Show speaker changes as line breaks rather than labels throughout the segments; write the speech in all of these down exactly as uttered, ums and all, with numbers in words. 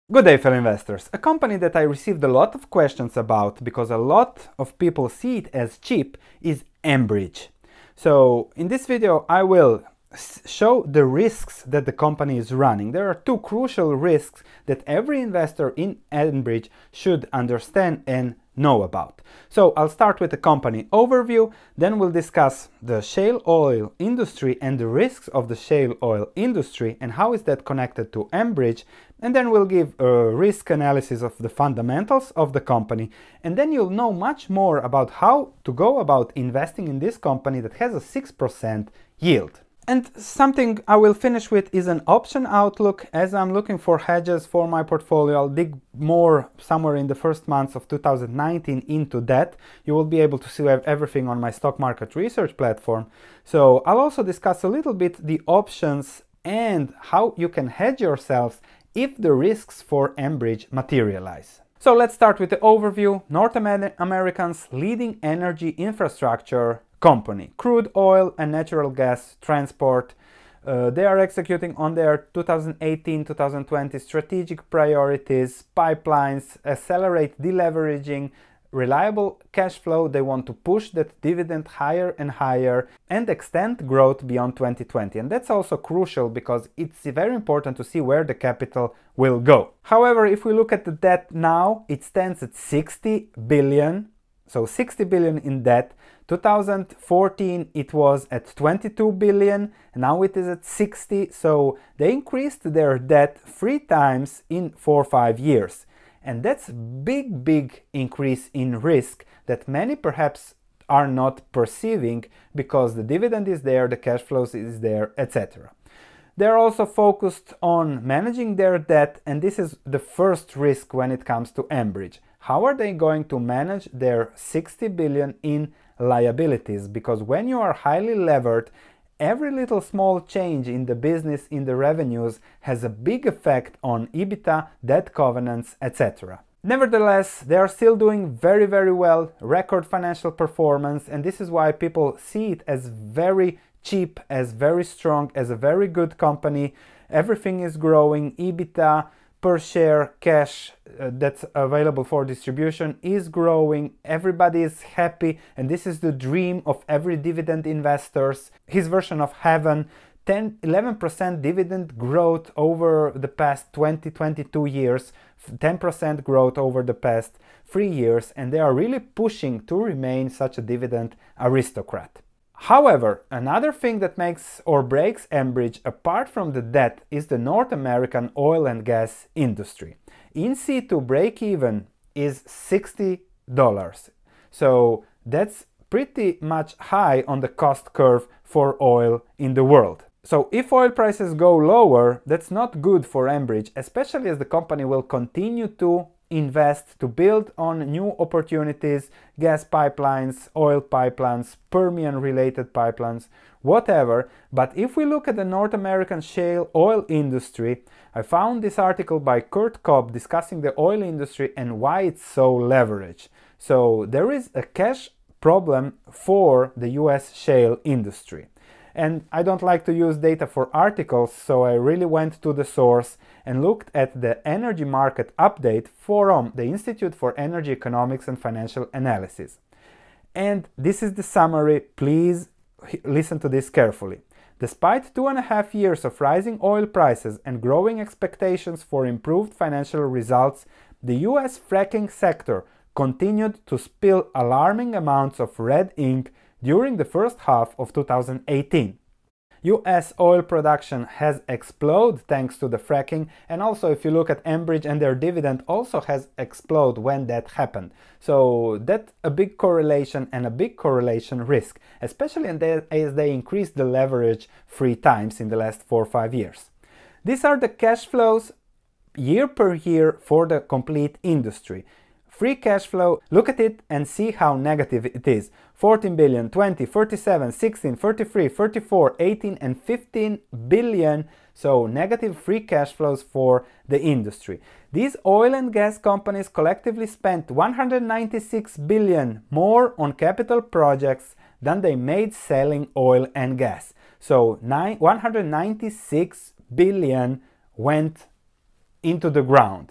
Good day, fellow investors. A company that I received a lot of questions about because a lot of people see it as cheap is Enbridge. So in this video I will show the risks that the company is running. There are two crucial risks that every investor in Enbridge should understand and know about. So I'll start with the company overview, then we'll discuss the shale oil industry and the risks of the shale oil industry and how is that connected to Enbridge, and then we'll give a risk analysis of the fundamentals of the company, and then you'll know much more about how to go about investing in this company that has a six percent yield. And something I will finish with is an option outlook. As I'm looking for hedges for my portfolio, I'll dig more somewhere in the first months of two thousand nineteen into that. You will be able to see everything on my stock market research platform. So I'll also discuss a little bit the options and how you can hedge yourselves if the risks for Enbridge materialize. So let's start with the overview. North America's leading energy infrastructure company, crude oil and natural gas transport. Uh, they are executing on their two thousand eighteen to two thousand twenty strategic priorities, pipelines, accelerate deleveraging, reliable cash flow. They want to push that dividend higher and higher and extend growth beyond twenty twenty. And that's also crucial because it's very important to see where the capital will go. However, if we look at the debt now, it stands at sixty billion. So sixty billion in debt. two thousand fourteen it was at twenty-two billion, now it is at sixty, so they increased their debt three times in four or five years. And that's big, big increase in risk that many perhaps are not perceiving because the dividend is there, the cash flows is there, et cetera. They're also focused on managing their debt, and this is the first risk when it comes to Enbridge. How are they going to manage their sixty billion in liabilities? Because when you are highly levered, every little small change in the business, in the revenues, has a big effect on EBITDA, debt covenants, et cetera. Nevertheless, they are still doing very, very well, record financial performance, and this is why people see it as very cheap, as very strong, as a very good company. Everything is growing, EBITDA per share, cash uh, that's available for distribution is growing, everybody is happy, and this is the dream of every dividend investors. His version of heaven, ten eleven percent dividend growth over the past twenty to twenty-two years, ten percent growth over the past three years, and they are really pushing to remain such a dividend aristocrat. However, another thing that makes or breaks Enbridge apart from the debt is the North American oil and gas industry. In situ break-even is sixty dollars. So that's pretty much high on the cost curve for oil in the world. So if oil prices go lower, that's not good for Enbridge, especially as the company will continue to invest to build on new opportunities, gas pipelines, oil pipelines, Permian related pipelines, whatever. But if we look at the North American shale oil industry, I found this article by Kurt Cobb discussing the oil industry and why it's so leveraged. So there is a cash problem for the U S shale industry. And I don't like to use data for articles, so I really went to the source and looked at the energy market update from the Institute for Energy Economics and Financial Analysis. And this is the summary. Please listen to this carefully. Despite two and a half years of rising oil prices and growing expectations for improved financial results, the U S fracking sector continued to spill alarming amounts of red ink during the first half of two thousand eighteen. U S oil production has exploded thanks to the fracking, and also if you look at Enbridge and their dividend also has exploded when that happened. So that's a big correlation and a big correlation risk, especially as they increased the leverage three times in the last four or five years. These are the cash flows year per year for the complete industry. Free cash flow, look at it and see how negative it is. fourteen billion, twenty, thirty-seven, sixteen, thirty-three, thirty-four, eighteen and fifteen billion. So negative free cash flows for the industry. These oil and gas companies collectively spent one hundred ninety-six billion more on capital projects than they made selling oil and gas. So one hundred ninety-six billion went into the ground.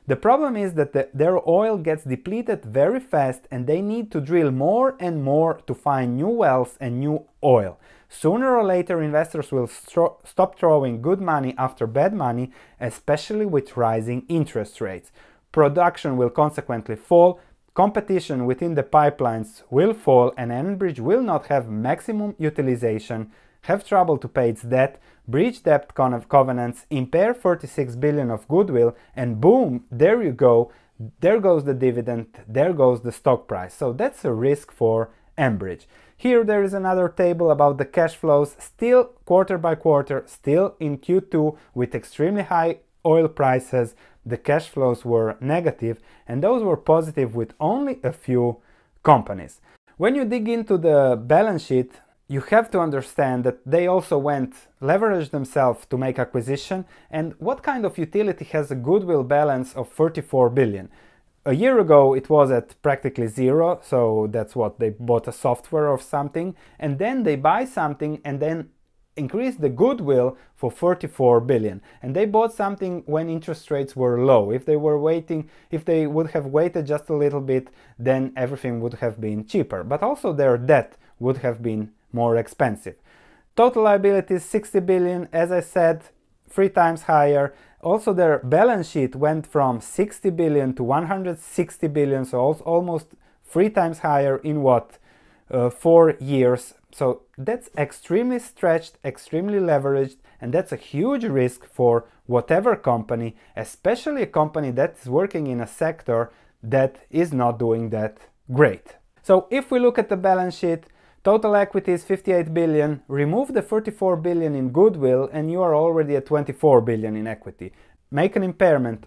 The problem is that the, their oil gets depleted very fast and they need to drill more and more to find new wells and new oil. Sooner or later, investors will stro- stop throwing good money after bad money, especially with rising interest rates. Production will consequently fall, competition within the pipelines will fall, and Enbridge will not have maximum utilization, have trouble to pay its debt, breach debt covenants, impair thirty-six billion of goodwill, and boom, there you go, there goes the dividend, there goes the stock price. So that's a risk for Enbridge. Here there is another table about the cash flows, still quarter by quarter, still in Q two with extremely high oil prices, the cash flows were negative, and those were positive with only a few companies. When you dig into the balance sheet, you have to understand that they also went, leveraged themselves to make acquisition, and what kind of utility has a goodwill balance of thirty-four billion? A year ago it was at practically zero, so that's what they bought, a software or something, and then they buy something and then increase the goodwill for thirty-four billion. And they bought something when interest rates were low. If they were waiting, if they would have waited just a little bit, then everything would have been cheaper. But also their debt would have been more expensive. Total liabilities sixty billion, as I said, three times higher. Also their balance sheet went from sixty billion to one hundred sixty billion, so almost three times higher in what? Uh, four years. So that's extremely stretched, extremely leveraged, and that's a huge risk for whatever company, especially a company that is working in a sector that is not doing that great. So if we look at the balance sheet, total equity is fifty-eight billion, remove the thirty-four billion in goodwill and you are already at twenty-four billion in equity. Make an impairment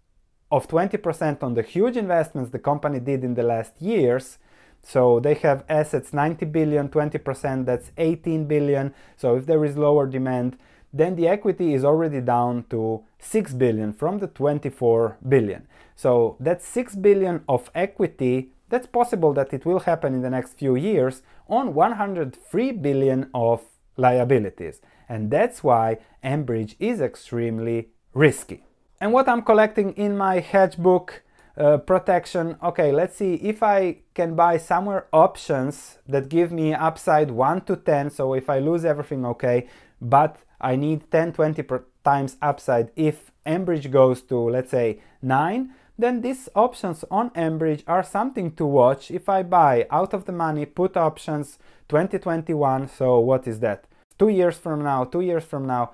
of twenty percent on the huge investments the company did in the last years. So they have assets ninety billion, twenty percent, that's eighteen billion. So if there is lower demand, then the equity is already down to six billion from the twenty-four billion. So that's six billion of equity. That's possible that it will happen in the next few years on one hundred three billion of liabilities. And that's why Enbridge is extremely risky. And what I'm collecting in my hedge book, uh, protection, okay, let's see if I can buy somewhere options that give me upside one to ten. So if I lose everything, okay, but I need ten, twenty times upside. If Enbridge goes to, let's say, nine, then these options on Enbridge are something to watch. If I buy out of the money put options twenty twenty-one, so what is that? Two years from now, two years from now,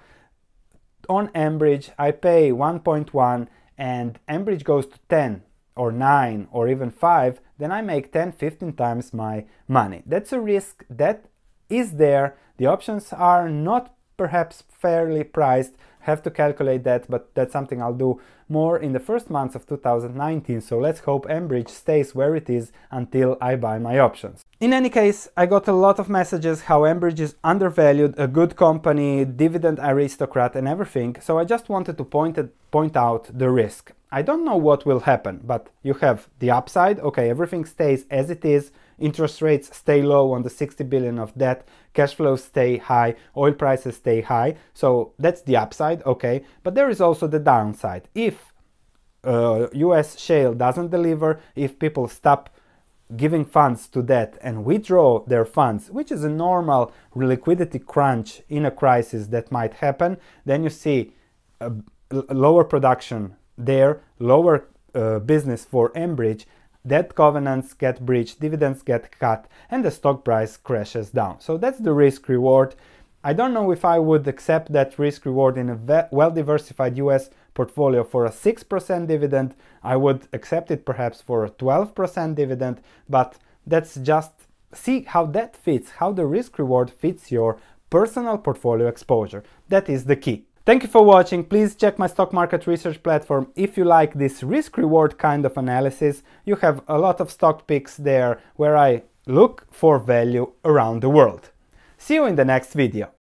on Enbridge I pay one point one and Enbridge goes to ten or nine or even five, then I make ten, fifteen times my money. That's a risk that is there. The options are not perhaps fairly priced, have to calculate that, but that's something I'll do more in the first months of two thousand nineteen, so let's hope Enbridge stays where it is until I buy my options. In any case, I got a lot of messages how Enbridge is undervalued, a good company, dividend aristocrat and everything, so I just wanted to point, it, point out the risk. I don't know what will happen, but you have the upside, okay, everything stays as it is, interest rates stay low on the sixty billion of debt, cash flows stay high, oil prices stay high, so that's the upside, okay, but there is also the downside. If uh, U S shale doesn't deliver, if people stop giving funds to that and withdraw their funds, which is a normal liquidity crunch in a crisis that might happen, then you see a lower production there, lower uh, business for Enbridge, debt covenants get breached, dividends get cut, and the stock price crashes down. So that's the risk reward. I don't know if I would accept that risk reward in a well-diversified U S portfolio for a six percent dividend. I would accept it perhaps for a twelve percent dividend, but that's just see how that fits, how the risk reward fits your personal portfolio exposure. That is the key. Thank you for watching. Please check my stock market research platform if you like this risk reward kind of analysis. You have a lot of stock picks there where I look for value around the world. See you in the next video.